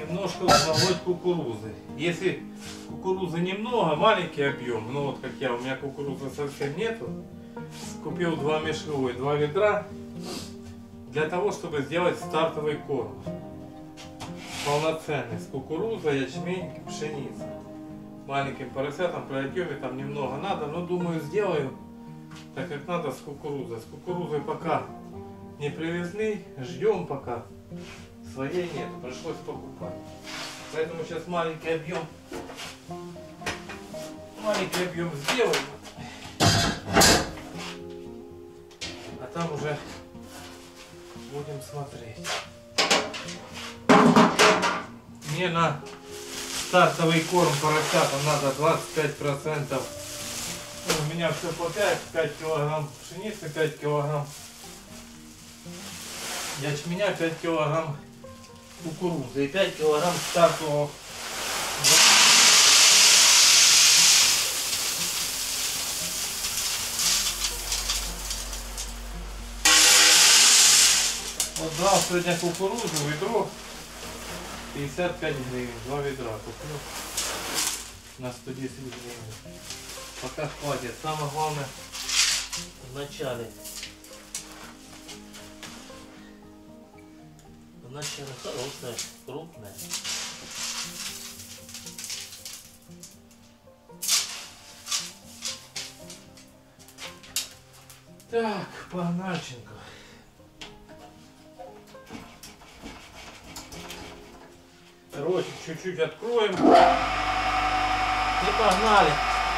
немножко узнавать кукурузы. Если кукурузы немного, маленький объем, ну вот как я, у меня кукурузы совсем нету, купил 2 мешка, 2 ведра, для того, чтобы сделать стартовый корм. Полноценный, с кукурузой, ячмень, пшеницей. Маленьким поросятам при отъеме там немного надо, но думаю сделаю, так как надо с кукурузой. С кукурузой пока не привезли, ждем пока. Своей нет, пришлось покупать. Поэтому сейчас маленький объем сделаем. А там уже будем смотреть. Мне на стартовый корм поросятам надо 25%. У меня все по 5 килограмм пшеницы, 5 килограмм ячменя, 5 килограмм кукурузы и 5 килограмм стартового. Вот брал сегодня кукурузу, ведро 55 гривен, 2 ведра куплю на 110 гривен. Пока хватит. Самое главное в начале. Вначале хорошая, крупная. Так, погнальченко. Ротик чуть-чуть откроем. И погнали.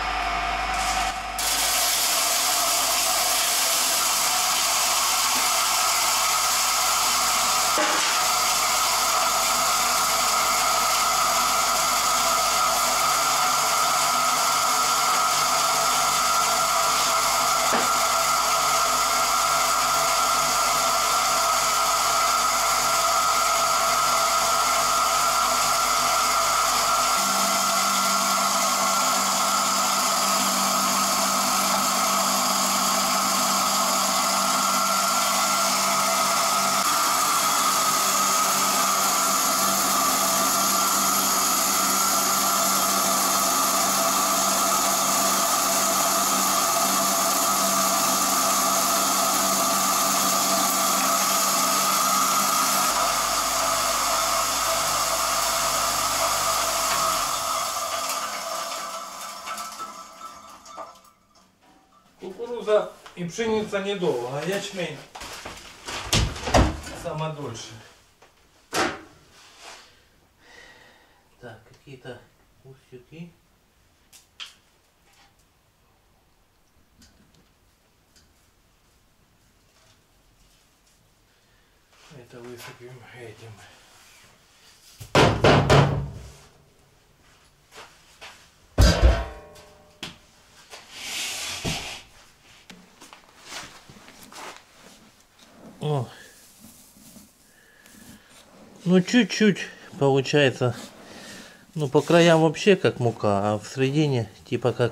Кукуруза и пшеница недолго, а ячмень сама дольше. Так, какие-то устюки. Это высыпем этим. О. Ну чуть-чуть получается, ну по краям вообще как мука, а в середине типа как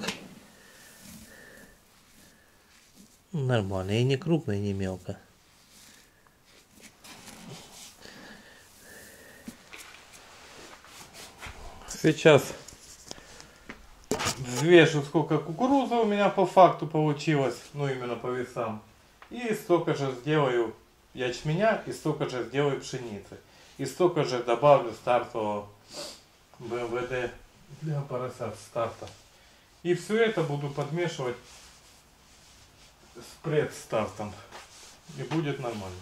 нормально, и не крупно, и не мелко. Сейчас взвешу, сколько кукурузы у меня по факту получилось, ну именно по весам. И столько же сделаю ячменя, и столько же сделаю пшеницы. И столько же добавлю стартового БМВД для поросят старта. И все это буду подмешивать с предстартом. И будет нормально.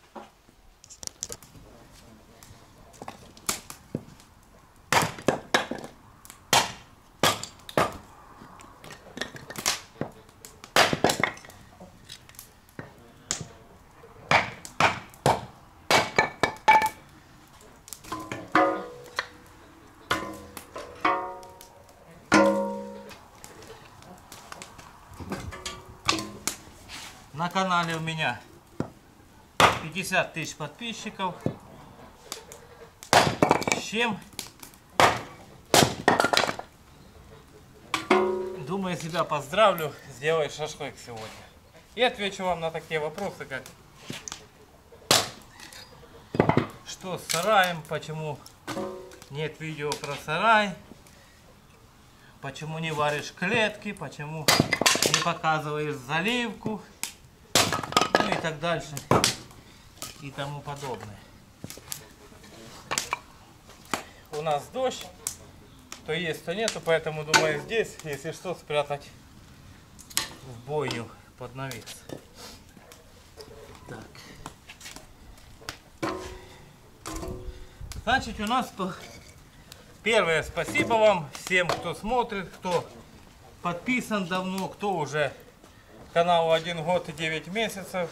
На канале у меня 50 тысяч подписчиков. С чем? Думаю, себя поздравлю, сделаю шашлык сегодня. И отвечу вам на такие вопросы, как что с сараем, почему Нет видео про сарай. Почему не варишь клетки, почему не показываешь заливку, ну и так дальше и тому подобное. У нас дождь, то есть, то нету, поэтому думаю здесь, если что, спрятать в бойню под навес. Так. Значит, у нас первое, спасибо вам всем, кто смотрит, кто подписан давно, кто уже каналу 1 год и 9 месяцев.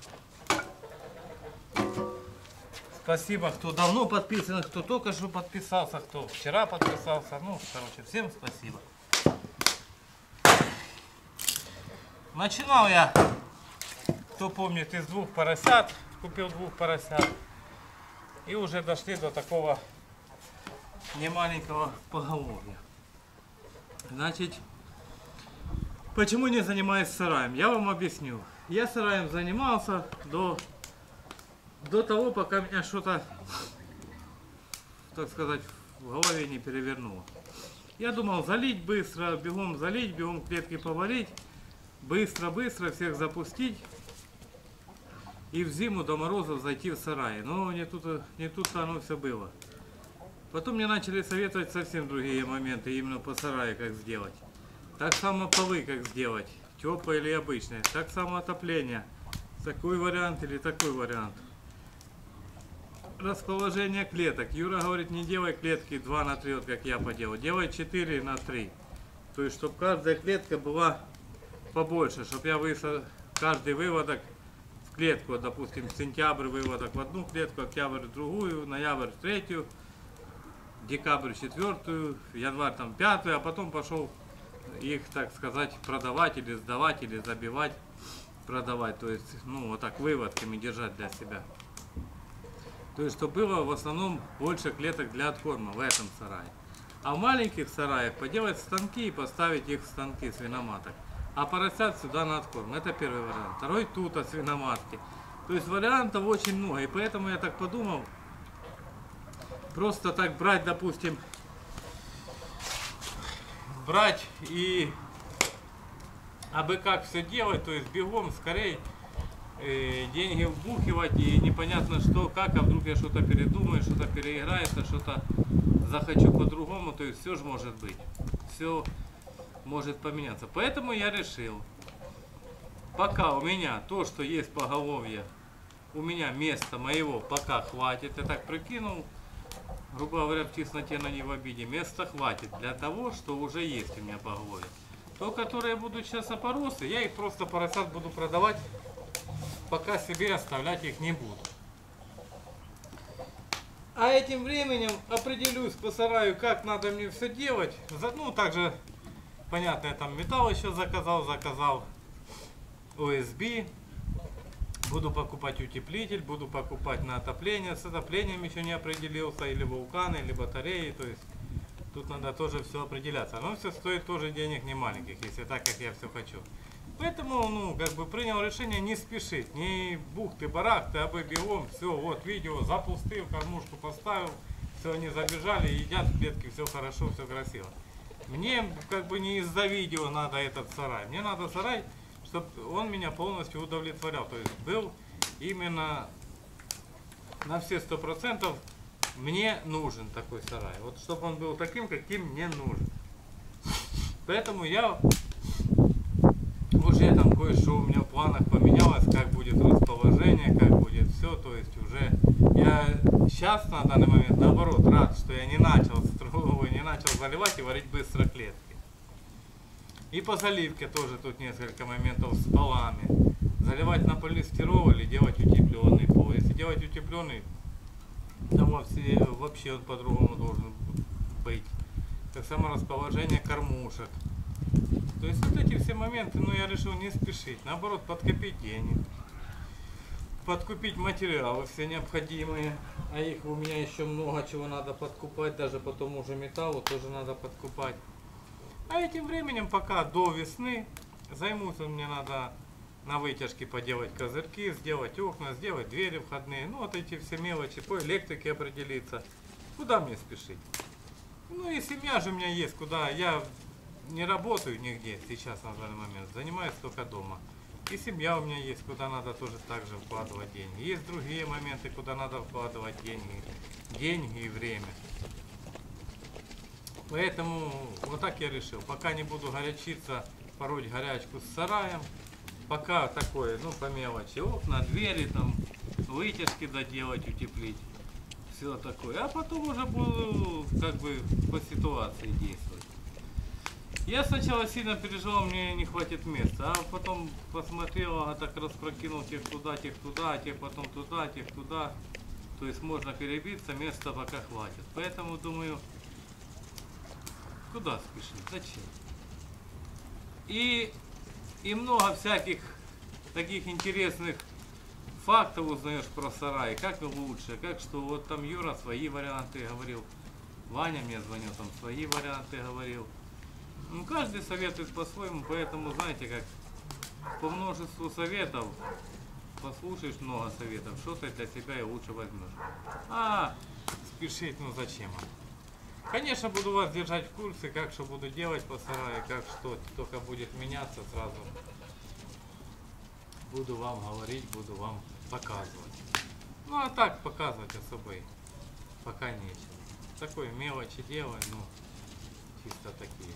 Спасибо, кто давно подписан, кто только что подписался, кто вчера подписался. Ну, короче, всем спасибо. Начинал я, кто помнит, из 2 поросят. Купил 2 поросят. И уже дошли до такого немаленького поголовья. Значит, почему не занимаюсь сараем? Я вам объясню. Я сараем занимался до того, пока меня что-то, так сказать, в голове не перевернуло. Я думал залить быстро, бегом залить, бегом клетки поварить, быстро-быстро всех запустить и в зиму до морозов зайти в сарай. Но не тут-то оно все было. Потом мне начали советовать совсем другие моменты именно по сараю, как сделать. Так само полы, как сделать, теплые или обычные. Так само отопление, такой вариант или такой вариант. Расположение клеток. Юра говорит, не делай клетки 2 на 3, вот как я поделал. Делай 4 на 3. То есть, чтобы каждая клетка была побольше. Чтобы я высадил каждый выводок в клетку. Вот, допустим, сентябрь выводок в одну клетку, октябрь в другую, ноябрь в 3, декабрь 4, январь там 5, а потом пошел их, так сказать, продавать или сдавать, или забивать, продавать. То есть, ну, вот так выводками держать для себя. То есть, чтобы было в основном больше клеток для откорма в этом сарае. А в маленьких сараях поделать станки и поставить их в станки свиноматок. А поросят сюда на откорм. Это первый вариант. Второй тут от свиноматки. То есть вариантов очень много. И поэтому я так подумал, просто так брать, допустим, брать и абы как все делать, то есть бегом скорее деньги вбухивать и непонятно что, как, а вдруг я что-то передумаю, что-то переиграется, что-то захочу по-другому, то есть все же может быть, все может поменяться. Поэтому я решил, пока у меня то, что есть поголовье, у меня места моего пока хватит, я так прикинул, грубо говоря, в тесноте, но не в обиде, места хватит для того, что уже есть у меня поголовье. То, которые будут сейчас опоросы, я их просто поросят буду продавать, пока себе оставлять их не буду. А этим временем определюсь по сараю, как надо мне все делать. Ну, также, понятно, я там металл еще заказал ОСБ. Буду покупать утеплитель, буду покупать на отопление. С отоплением еще не определился, или вулканы, или батареи. То есть тут надо тоже все определяться. Но все стоит тоже денег не маленьких, если так, как я все хочу. Поэтому, ну, как бы принял решение не спешить, не бухты-барахты, а бы бегом, все, вот видео запустил, кормушку поставил, все, они забежали, едят в клетке, все хорошо, все красиво. Мне как бы не из-за видео надо этот сарай, мне надо сарай, чтобы он меня полностью удовлетворял, то есть был именно на все 100% мне нужен такой сарай, вот чтобы он был таким, каким мне нужен. Поэтому я уже там кое-что у меня в планах поменялось, как будет расположение, как будет все, то есть уже я сейчас на данный момент наоборот рад, что я не начал не начал заливать и варить быстро клетки. И по заливке тоже тут несколько моментов с полами. Заливать на полистирол или делать утепленный пол. Если делать утепленный, то вообще он по-другому должен быть. Так само расположение кормушек. То есть вот эти все моменты, ну, я решил не спешить, наоборот, подкопить денег, подкупить материалы все необходимые, а их у меня еще много чего надо подкупать, даже по тому же металлу тоже надо подкупать. А этим временем, пока до весны, займусь, мне надо на вытяжке поделать козырьки, сделать окна, сделать двери входные, ну, вот эти все мелочи, по электрике определиться. Куда мне спешить? Ну и семья же у меня есть, куда я не работаю нигде сейчас на данный момент, занимаюсь только дома. И семья у меня есть, куда надо тоже так же вкладывать деньги. Есть другие моменты, куда надо вкладывать деньги и время. Поэтому вот так я решил. Пока не буду горячиться, пороть горячку с сараем. Пока такое, ну по мелочи. Окна, двери, там, вытяжки доделать, утеплить. Все такое. А потом уже буду как бы по ситуации действовать. Я сначала сильно переживал, мне не хватит места, а потом посмотрел, а так распрокинул тех туда, а тех потом туда, тех туда. То есть можно перебиться, места пока хватит. Поэтому думаю, куда спешить, зачем? И много всяких таких интересных фактов узнаешь про сарай, как лучше, как что. Вот там Юра свои варианты говорил, Ваня мне звонил, там свои варианты говорил. Ну, каждый советует по-своему, поэтому, знаете, как по множеству советов, послушаешь много советов, что-то для себя и лучше возьмешь. А спешить, ну зачем? Конечно, буду вас держать в курсе, как что буду делать по сараю, как что, только будет меняться сразу. Буду вам говорить, буду вам показывать. Ну, а так показывать особо пока нечего. Такое мелочи делаю, ну, чисто такие.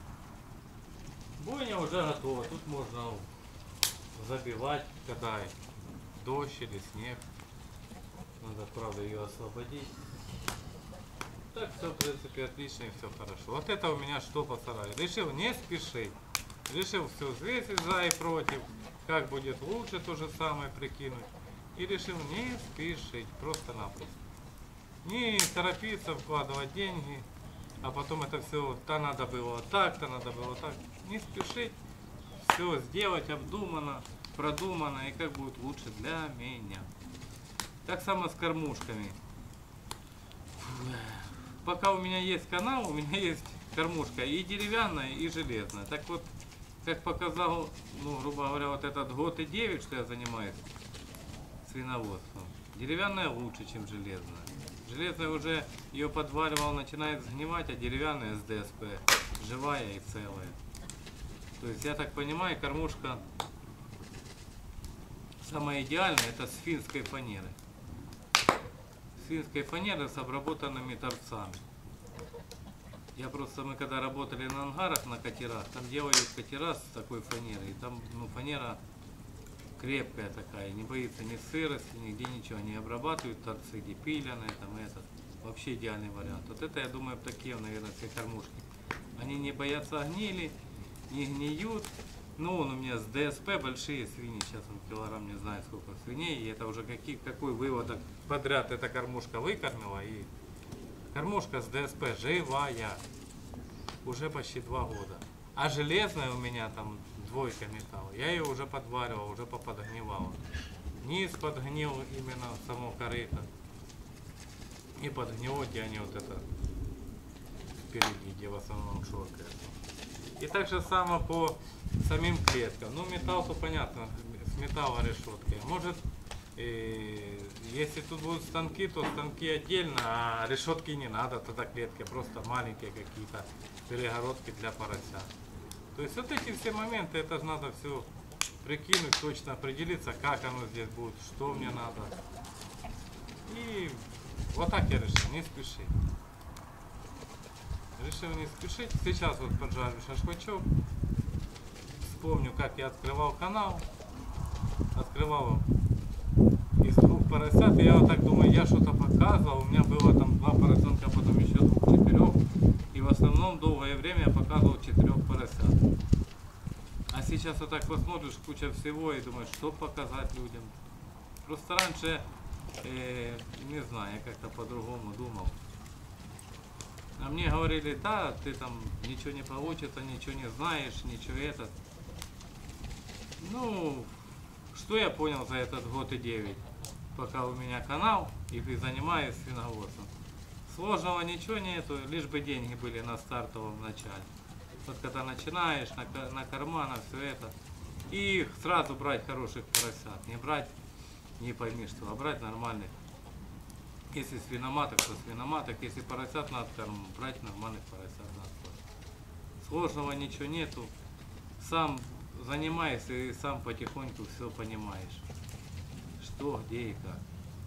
Бойня уже готова, тут можно забивать, когда дождь или снег. Надо, правда, ее освободить. Так все, в принципе, отлично и все хорошо. Вот это у меня что по сараю. Решил не спешить. Решил все взвесить за и против. Как будет лучше, то же самое прикинуть. И решил не спешить, просто-напросто. Не торопиться, вкладывать деньги. А потом это все, то надо было так, то надо было так. Не спешить, все сделать обдуманно, продуманно и как будет лучше для меня. Так само с кормушками. Пока у меня есть канал, у меня есть кормушка и деревянная, и железная. Так вот, как показал, ну, грубо говоря, вот этот год и 9, что я занимаюсь свиноводством, деревянная лучше, чем железная. Железная уже ее подваривал, начинает сгнивать, а деревянная с ДСП живая и целая. То есть я так понимаю, кормушка самая идеальная, это с финской фанеры. С финской фанеры с обработанными торцами. Я просто, мы когда работали на ангарах, на катерах, там делали катера с такой фанерой. И там, ну, фанера крепкая такая, не боится ни сырости, нигде ничего. Не обрабатывают торцы, гипиляные, там этот. Вообще идеальный вариант. Вот это, я думаю, такие, наверное, все кормушки. Они не боятся гнили, не гниют. Ну, он у меня с ДСП большие свиньи. Сейчас он килограмм не знает сколько свиней. И это уже какой выводок подряд эта кормушка выкормила. И кормушка с ДСП живая. Уже почти 2 года. А железная у меня там двойка металла. Я ее уже подваривал, уже поподгнивала. Низ подгнил именно само корыто. И подгнило, где они вот это впереди, где в основном шоркает. И так же само по самим клеткам. Ну, металл, то понятно, с металла решеткой. Может, если тут будут станки, то станки отдельно, а решетки не надо, тогда клетки просто маленькие какие-то перегородки для порося. То есть вот эти все моменты, это же надо все прикинуть, точно определиться, как оно здесь будет, что мне надо. И вот так я решил, не спешить. Решил не спешить. Сейчас вот поджарю шашлычок. Вспомню, как я открывал канал. Открывал из 2 поросят. И я вот так думаю, я что-то показывал. У меня было там 2 поросенка, потом еще 2-4. И в основном долгое время я показывал 4 поросят. А сейчас вот так посмотришь, куча всего и думаешь, что показать людям. Просто раньше, не знаю, я как-то по-другому думал. А мне говорили, да, ты там ничего не получится, ничего не знаешь, ничего этот. Ну, что я понял за этот год и 9, пока у меня канал и занимаюсь свиноводством. Сложного ничего нету, лишь бы деньги были на стартовом начале. Вот когда начинаешь, на карман, все это. И сразу брать хороших поросят. Не брать, не пойми что, а брать нормальных. Если свиноматок, то свиноматок. Если поросят надо корм, брать нормальных поросят надо. Сложного ничего нету. Сам занимаешься и сам потихоньку все понимаешь. Что, где и как.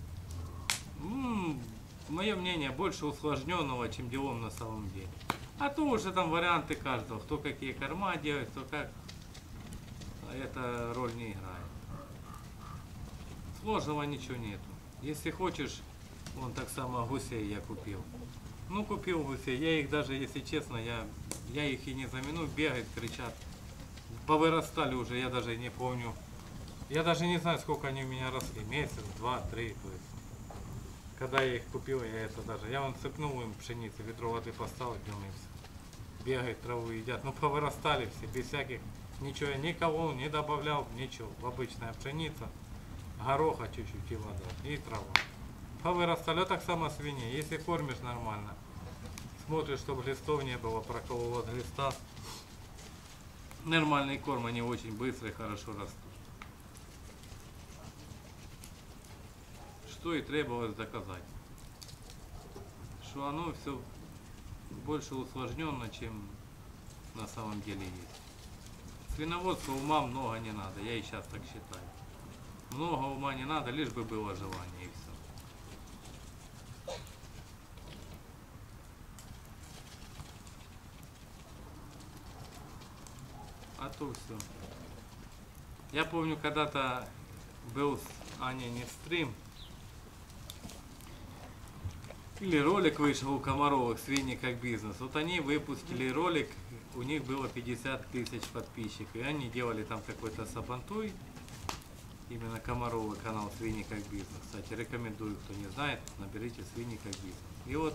Мое мнение, больше усложненного, чем делом на самом деле. А то уже там варианты каждого. Кто какие корма делает, кто как. Это роль не играет. Сложного ничего нету. Если хочешь, вон так само гусей я купил. Ну, купил гусей. Я их даже, если честно, я их и не замену. Бегают, кричат. Повырастали уже, я даже не помню. Я даже не знаю, сколько они у меня росли. Месяц, два, три. То есть. Когда я их купил, я это даже... Я вон цепнул им пшеницу, ведро воды поставил, днем бегают, траву едят. Ну, повырастали все, без всяких... Ничего я никого не добавлял, ничего. Обычная пшеница, гороха чуть-чуть и вода, и трава. Повырастали, вот так само свиньи. Если кормишь нормально, смотришь, чтобы глистов не было, проколол от глиста. Нормальный корм, они очень быстро и хорошо растут. Что и требовалось доказать. Что оно все больше усложненно, чем на самом деле есть. Свиноводства ума много не надо, я и сейчас так считаю. Много ума не надо, лишь бы было желание и все. А то все. Я помню, когда-то был с Аней не стрим, или ролик вышел у Комаровых «Свиньи как бизнес». Вот они выпустили ролик, у них было 50 тысяч подписчиков. И они делали там какой-то сабантуй. Именно Комаровый канал «Свиньи как бизнес». Кстати, рекомендую, кто не знает, наберите «Свиньи как бизнес». И вот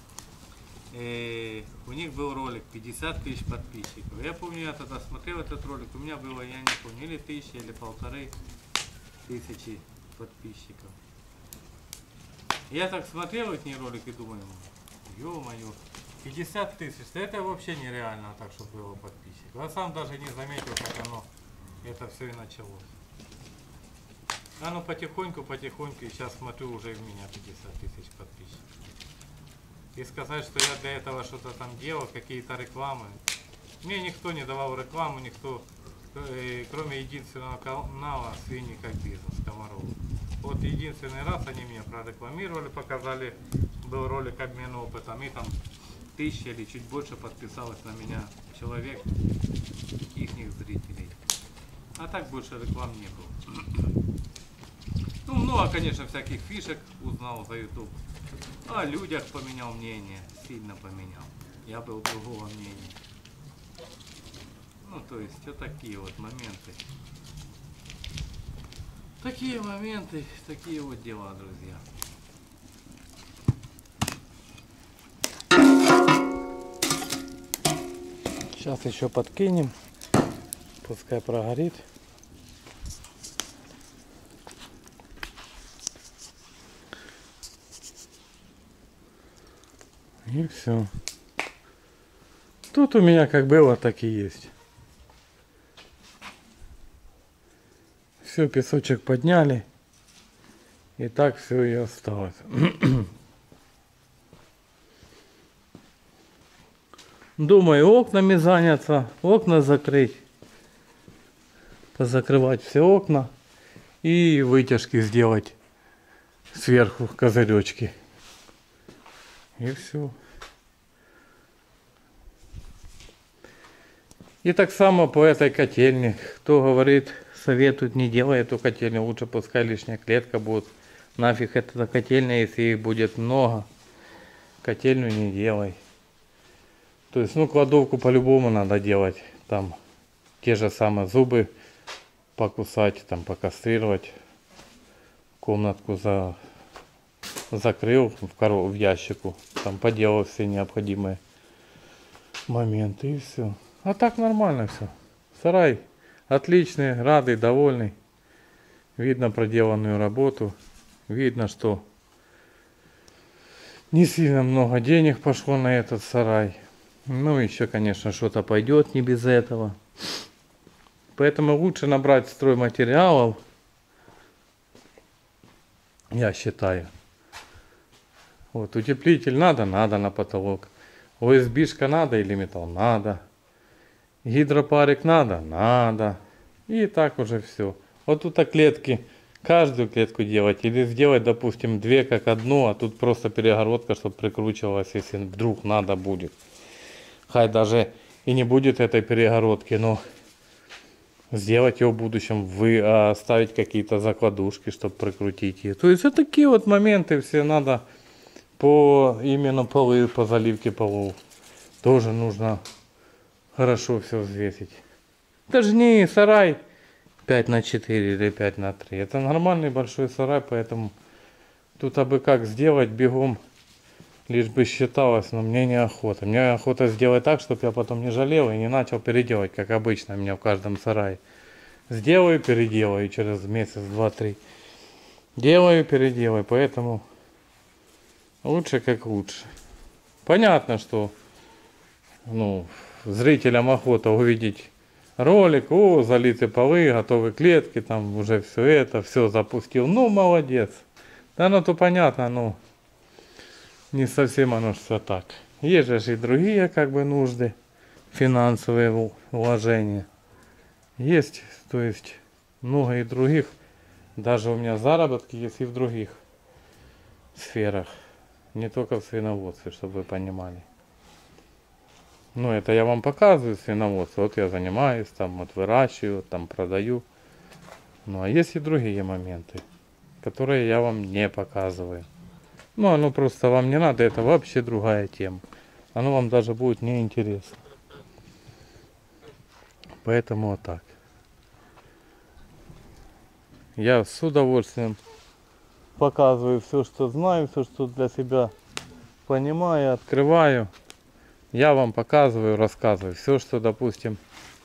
у них был ролик 50 тысяч подписчиков. Я помню, я тогда смотрел этот ролик, у меня было, я не помню, или 1000, или 1500 подписчиков. Я так смотрел эти ролики и думаю, ё-моё, 50 тысяч, это вообще нереально так, чтобы было подписчиков. Я сам даже не заметил, как оно, это все и началось. Оно потихоньку, и сейчас смотрю, уже в меня 50 тысяч подписчиков. И сказать, что я для этого что-то там делал, какие-то рекламы. Мне никто не давал рекламу, никто, кроме единственного канала «Свиньи как бизнес» Комаров. Вот единственный раз они меня прорекламировали, показали, был ролик обмена опытом, и там 1000 или чуть больше подписалось на меня человек, ихних зрителей. А так больше реклам не было. Ну, много, конечно, всяких фишек узнал за YouTube. О людях поменял мнение, сильно поменял. Я был другого мнения. Ну, то есть, вот такие вот моменты. Такие моменты, такие вот дела, друзья. Сейчас еще подкинем. Пускай прогорит. И все. Тут у меня как было, так и есть. Все, песочек подняли. И так все и осталось. Думаю, окнами заняться, окна закрыть. Позакрывать все окна. И вытяжки сделать сверху, козыречки. И все. И так само по этой котельне. Кто говорит, советует, не делай эту котельню, лучше пускай лишняя клетка будет. Нафиг эта котельня, если их будет много. Котельню не делай. То есть, ну, кладовку по-любому надо делать. Там те же самые зубы покусать, там покастрировать. Комнатку закрыл в ящику. Там поделал все необходимые моменты и все. А так нормально все. Сарай отличный, радый, довольный. Видно проделанную работу. Видно, что не сильно много денег пошло на этот сарай. Ну, еще, конечно, что-то пойдет не без этого. Поэтому лучше набрать стройматериалов, я считаю. Вот, утеплитель надо на потолок. ОСБшка надо или металл? Надо. Гидропарик надо. И так уже все. Вот тут клетки, каждую клетку делать. Или сделать, допустим, две как одну, а тут просто перегородка, чтобы прикручивалась, если вдруг надо будет. Хай даже и не будет этой перегородки, но сделать ее в будущем, оставить какие-то закладушки, чтобы прикрутить ее. То есть вот такие вот моменты все надо именно полы, по заливке полов. Тоже нужно хорошо все взвесить. Это же не сарай 5х4 или 5х3. Это нормальный большой сарай, поэтому тут абы как сделать бегом, лишь бы считалось, но мне неохота. Мне охота сделать так, чтобы я потом не жалел и не начал переделывать, как обычно у меня в каждом сарае. Сделаю, переделаю через месяц, 2-3. Делаю, переделаю, поэтому лучше как лучше. Понятно, что зрителям охота увидеть ролик, залиты полы, готовы клетки, там уже все запустил. Ну, молодец. Да, то понятно, не совсем оно все так. Есть же и другие нужды, финансовые вложения. Есть, то есть много и других. Даже у меня заработки есть и в других сферах. Не только в свиноводстве, чтобы вы понимали. Это я вам показываю свиноводство. Вот я занимаюсь, выращиваю, продаю. А есть и другие моменты, которые я вам не показываю. Оно просто вам не надо, это вообще другая тема. Оно вам даже будет неинтересно. Поэтому вот так. Я с удовольствием показываю все, что знаю, все, что для себя понимаю, открываю. Я вам показываю, рассказываю. Все, что, допустим,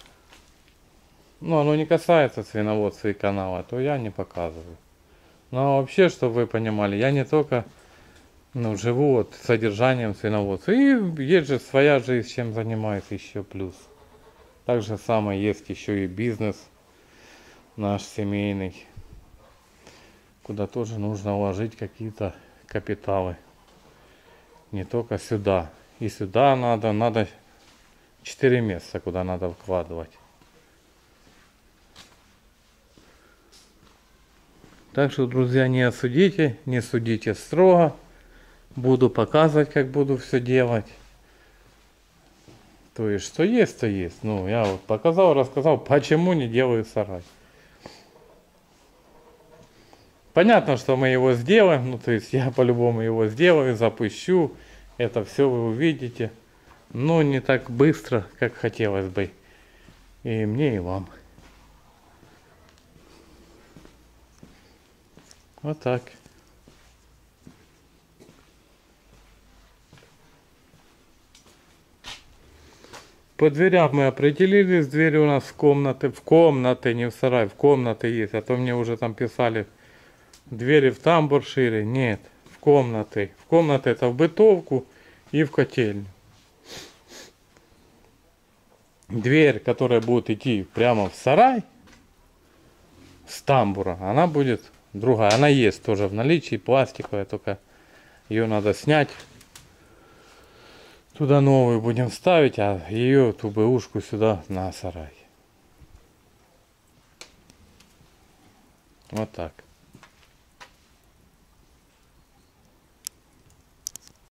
оно не касается свиноводства и канала, то я не показываю. А вообще, чтобы вы понимали, я не только живу содержанием свиноводства. И есть же своя жизнь, чем занимаюсь еще плюс. Так же самое есть еще и бизнес наш семейный, куда тоже нужно вложить какие-то капиталы. Не только сюда. И сюда надо 4 месяца, куда надо вкладывать. Так что, друзья, не судите строго. Буду показывать, как буду все делать. То есть, что есть, то есть. Я показал, рассказал, почему не делаю сарай. Понятно, что мы его сделаем, то есть я по-любому его сделаю, запущу. Это все вы увидите. Но не так быстро, как хотелось бы. И мне, и вам. Вот так. По дверям мы определились. Двери у нас в комнаты, не в сарай, в комнаты есть. А то мне уже писали, двери в тамбур шире. Нет, в комнаты. В комнаты это в бытовку и в котельню. Дверь, которая будет идти прямо в сарай, с тамбура, она будет другая. Она есть тоже в наличии, пластиковая, только ее надо снять. Туда новую будем ставить, а ее, ту бэушку, сюда на сарай. Вот так.